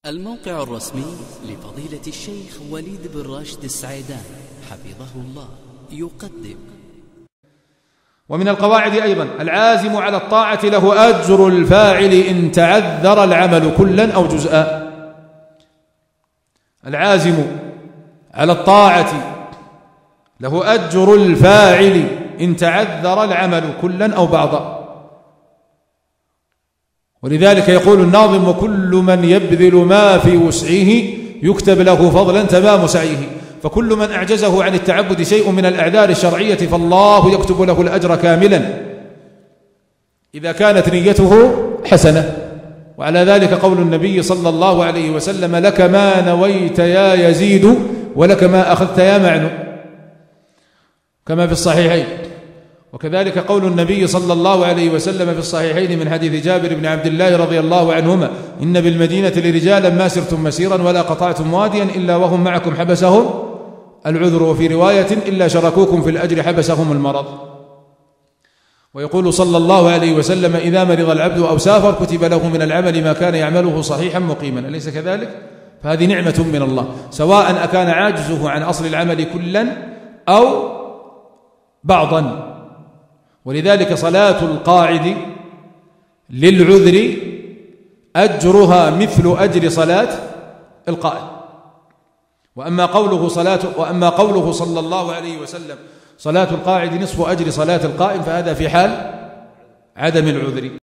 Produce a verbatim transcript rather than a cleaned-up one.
الموقع الرسمي لفضيلة الشيخ وليد بن راشد السعيدان حفظه الله يقدم. ومن القواعد أيضا العازم على الطاعة له أجر الفاعل إن تعذر العمل كلا أو جزءا. العازم على الطاعة له أجر الفاعل إن تعذر العمل كلا أو بعضا. ولذلك يقول الناظم: وكل من يبذل ما في وسعه يكتب له فضلا تمام سعيه. فكل من أعجزه عن التعبد شيء من الأعذار الشرعية فالله يكتب له الأجر كاملا إذا كانت نيته حسنة. وعلى ذلك قول النبي صلى الله عليه وسلم: لك ما نويت يا يزيد ولك ما أخذت يا معن، كما في الصحيحين. وكذلك قول النبي صلى الله عليه وسلم في الصحيحين من حديث جابر بن عبد الله رضي الله عنهما: إن بالمدينة لرجالا ما سرتم مسيرا ولا قطعتم واديا إلا وهم معكم حبسهم العذر، وفي رواية إلا شركوكم في الأجر حبسهم المرض. ويقول صلى الله عليه وسلم: إذا مرض العبد أو سافر كتب له من العمل ما كان يعمله صحيحا مقيما. أليس كذلك؟ فهذه نعمة من الله، سواء أكان عاجزه عن أصل العمل كلا أو بعضا. ولذلك صلاة القاعد للعذر أجرها مثل أجر صلاة القائم. وأما قوله صلاة وأما قوله صلى الله عليه وسلم: صلاة القاعد نصف أجر صلاة القائم، فهذا في حال عدم العذر.